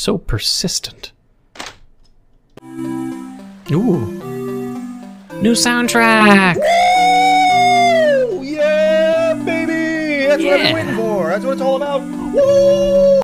so persistent. Ooh. New soundtrack! Woo! Yeah, baby! That's what I've been waiting for. That's what it's all about. Woo!